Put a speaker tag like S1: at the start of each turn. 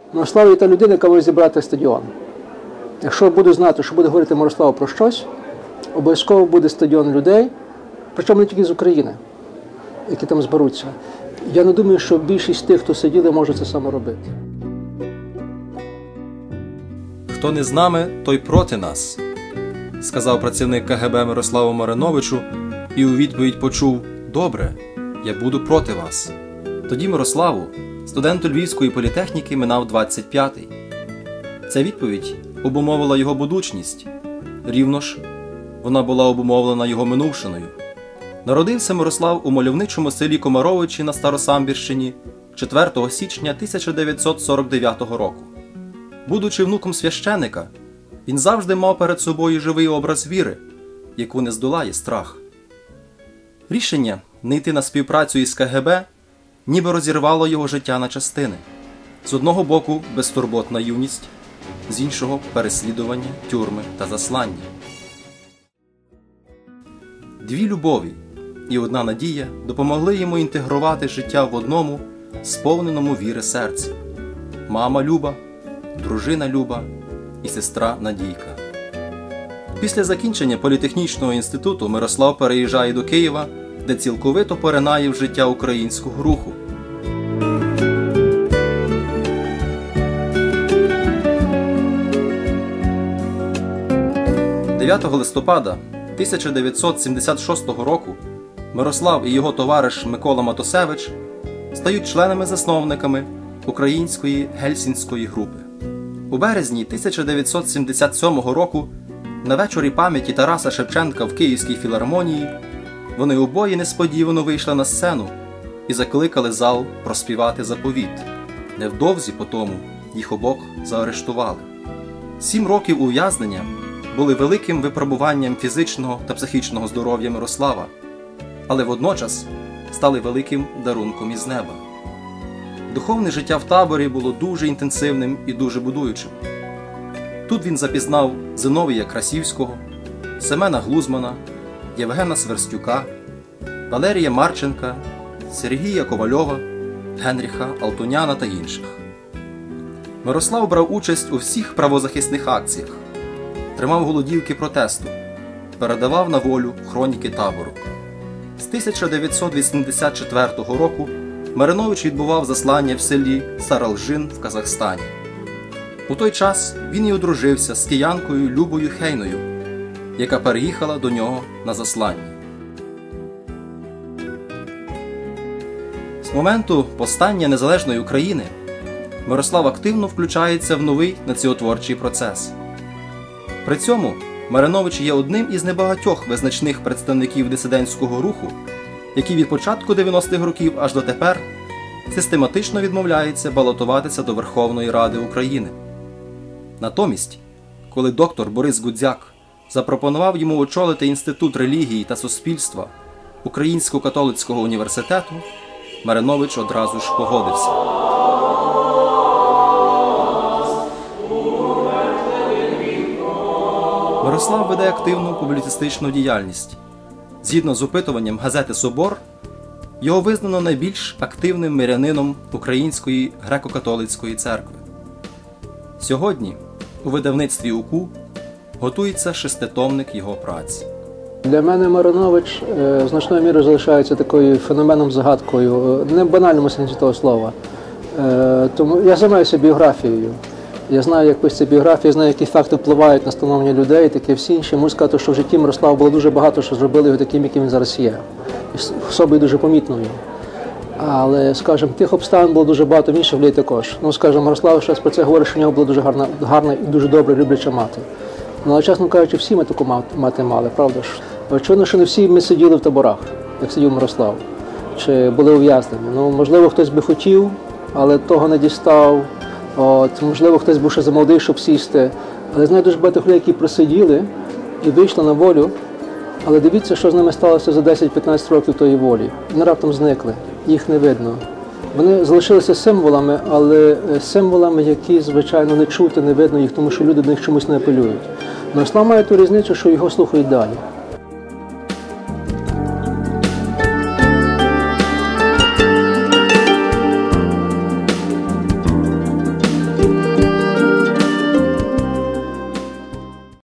S1: Мирослав є та людина, яка може зібрати стадіон. Якщо буду знати, що буде говорити Мирослав про щось, обов'язково буде стадіон людей, причому не тільки з України, які там зберуться. Я не думаю, що більшість тих, хто сиділи, може це саме робити.
S2: «Хто не з нами, той проти нас», – сказав працівник КГБ Мирославу Мариновичу і у відповідь почув «Добре, я буду проти вас». Тоді Мирославу, студенту Львівської політехніки, минав 25-й. Ця відповідь обумовила його будучність. Рівно ж, вона була обумовлена його минувшиною. Народився Мирослав у мальовничому селі Комаровичі на Старосамбірщині 4 січня 1949 року. Будучи внуком священика, він завжди мав перед собою живий образ віри, яку не здолає страх. Рішення не йти на співпрацю із КГБ ніби розірвало його життя на частини. З одного боку – безтурботна юність, з іншого – переслідування, тюрми та заслання. Дві любові і одна надія допомогли йому інтегрувати життя в одному, сповненому віри серці. Мама Люба, дружина Люба і сестра Надійка. Після закінчення політехнічного інституту Мирослав переїжджає до Києва, де цілковито поринає в життя українського руху. «9 листопада 1976 року Мирослав і його товариш Микола Матосевич стають членами-засновниками української гельсінської групи. У березні 1977 року на вечорі пам'яті Тараса Шевченка в Київській філармонії вони обоє несподівано вийшли на сцену і закликали зал проспівати заповіт. Невдовзі по тому їх обох заарештували. 7 років ув'язнення були великим випробуванням фізичного та психічного здоров'я Мирослава, але водночас стали великим дарунком із неба. Духовне життя в таборі було дуже інтенсивним і дуже будуючим. Тут він запізнав Зиновія Красівського, Семена Глузмана, Євгена Сверстюка, Валерія Марченка, Сергія Ковальова, Генріха Алтуняна та інших. Мирослав брав участь у всіх правозахисних акціях, тримав голодівки протесту, передавав на волю хроніки табору. З 1984 року Маринович відбував заслання в селі Саралжин в Казахстані. У той час він і одружився з киянкою Любою Хейною, яка переїхала до нього на заслання. З моменту повстання незалежної України Мирослав активно включається в новий націотворчий процес. При цьому Маринович є одним із небагатьох визначних представників дисидентського руху, який від початку 90-х років аж дотепер систематично відмовляється балотуватися до Верховної Ради України. Натомість, коли доктор Борис Гудзяк запропонував йому очолити Інститут релігії та суспільства Українського католицького університету, Маринович одразу ж погодився. Мирослав веде активну публіцистичну діяльність. Згідно з опитуванням газети «Собор», його визнано найбільш активним мирянином Української греко-католицької церкви. Сьогодні у видавництві УКУ готується 6-томник його праць.
S1: Для мене Маринович значною мірою залишається такою феноменом-загадкою, не в банальному сенсі того слова. Тому я займаюся біографією. Я знаю, як пишеться біографія, знаю, які факти впливають на становлення людей, таке всі інші. Можу сказати, що в житті Мирослава було дуже багато, що зробили його таким, яким він зараз є. Особою дуже помітною. Але, скажімо, тих обставин було дуже багато в інших людей також. Ну, скажімо, Мирослав зараз про це говорить, що в нього була дуже гарна і дуже добре любляча мати. Ну, але, чесно кажучи, всі ми таку мати мали, правда ж? Очевидно, що не всі ми сиділи в таборах, як сидів Мирослав, чи були ув'язнені. Ну, можливо, хтось би хотів, але того не дістав. Можливо, хтось був ще замолодий, щоб сісти. Але знаю дуже багато людей, які просиділи і вийшли на волю. Але дивіться, що з ними сталося за 10-15 років тої волі. Вони раптом зникли, їх не видно. Вони залишилися символами, але символами, які, звичайно, не чути, не видно їх, тому що люди до них чомусь не апелюють. Мирослав має ту різницю, що його слухають далі.